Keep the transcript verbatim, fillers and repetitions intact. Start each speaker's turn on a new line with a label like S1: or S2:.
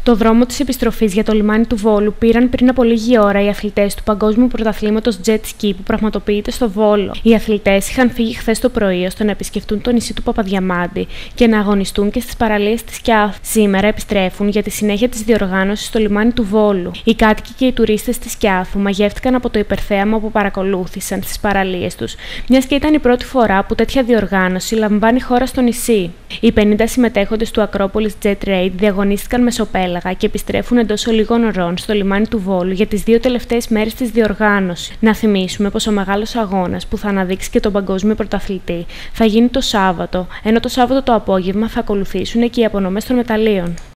S1: Το δρόμο της επιστροφής για το λιμάνι του Βόλου πήραν πριν από λίγη ώρα οι αθλητές του Παγκόσμιου Πρωταθλήματος Jet Ski που πραγματοποιείται στο Βόλο. Οι αθλητές είχαν φύγει χθες το πρωί ώστε να επισκεφτούν το νησί του Παπαδιαμάντη και να αγωνιστούν και στις παραλίες της Σκιάθου. Σήμερα επιστρέφουν για τη συνέχεια της διοργάνωσης στο λιμάνι του Βόλου. Οι κάτοικοι και οι τουρίστες της Σκιάθου μαγεύτηκαν από το υπερθέαμα που παρακολούθησαν στις παραλίες τους, μιας και ήταν η πρώτη φορά που τέτοια διοργάνωση λαμβάνει χώρα στο νησί. Οι πενήντα συμμετέχοντες του Acropolis Jet Raid διαγωνίστηκαν μεσοπέλαγα και επιστρέφουν εντός λίγων ωρών στο λιμάνι του Βόλου για τις δύο τελευταίες μέρες της διοργάνωσης. Να θυμίσουμε πως ο μεγάλος αγώνας που θα αναδείξει και τον παγκόσμιο πρωταθλητή θα γίνει το Σάββατο, ενώ το Σάββατο το απόγευμα θα ακολουθήσουν και οι απονομές των μεταλλίων.